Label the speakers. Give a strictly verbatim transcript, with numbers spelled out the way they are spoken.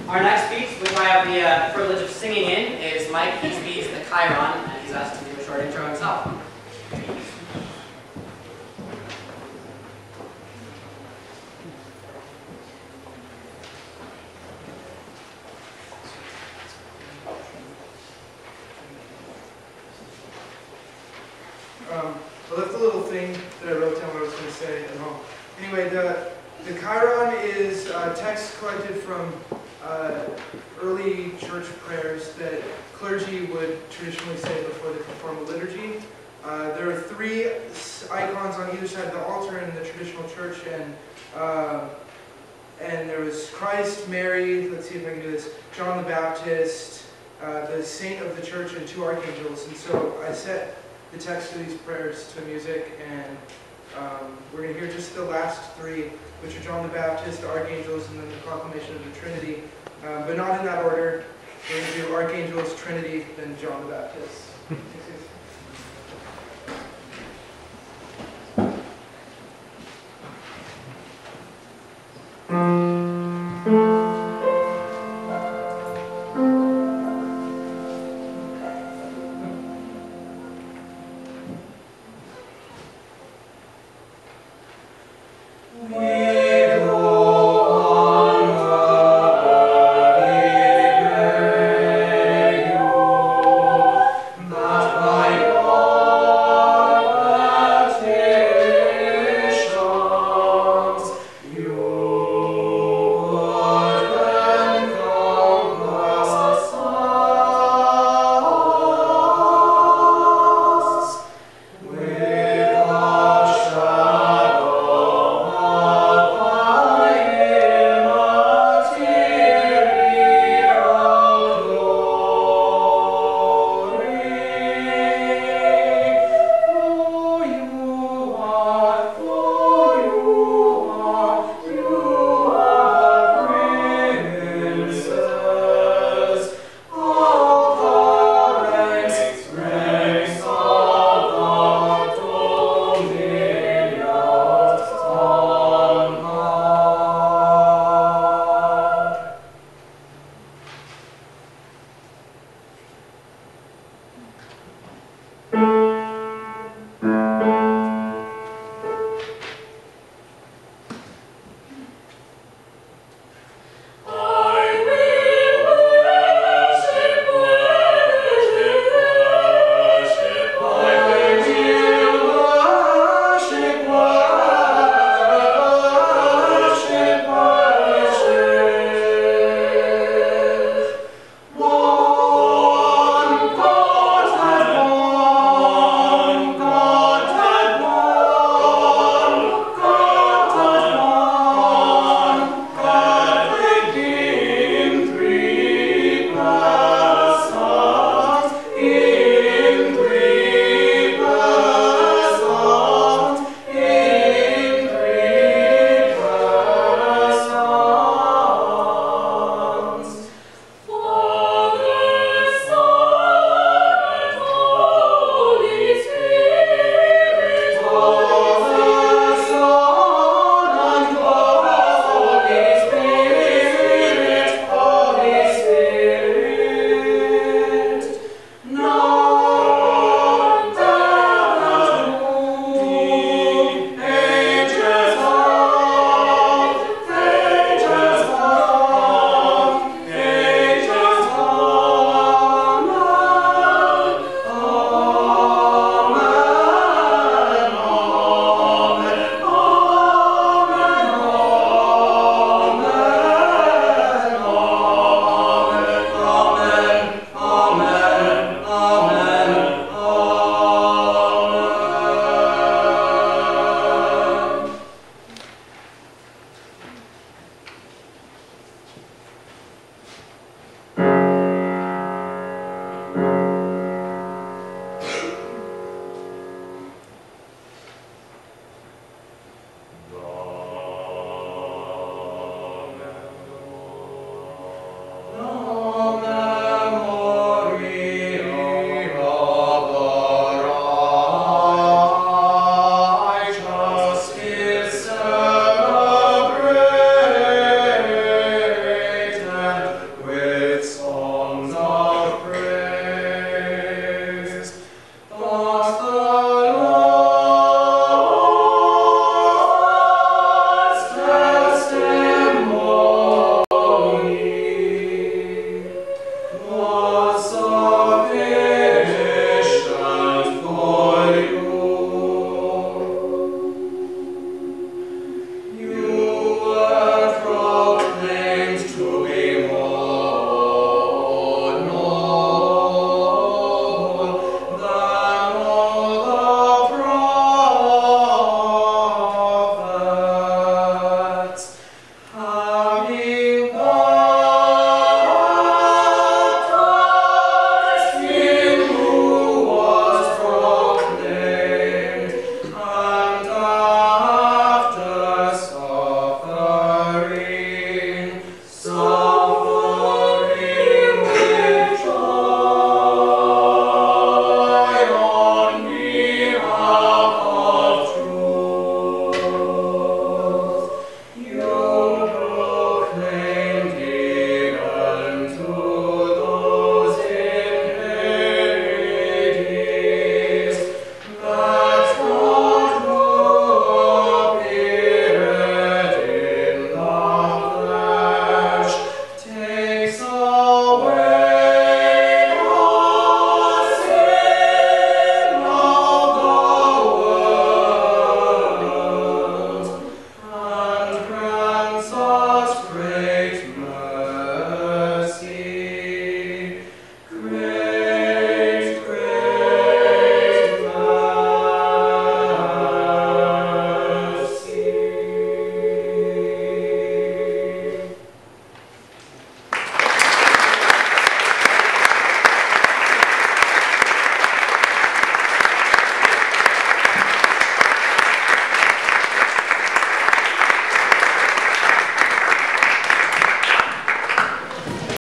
Speaker 1: Our next piece, which I have the uh, privilege of singing in, is Mike Eastby's The Chiron, and he's asked to do a short intro himself.
Speaker 2: Um, I left a little thing that I wrote down what I was going to say at home. Anyway, the, the Chiron is a text collected from uh, early church prayers that clergy would traditionally say before they perform a liturgy. Uh, there are three icons on either side of the altar in the traditional church, and uh, and there was Christ, Mary, let's see if I can do this, John the Baptist, uh, the saint of the church, and two archangels. And so I set the text of these prayers to music, and um, we're going to hear just the last three, which are John the Baptist, the archangels, and then the proclamation of the Trinity, um, but not in that order. We're going to do archangels, Trinity, then John the Baptist. Mm-hmm.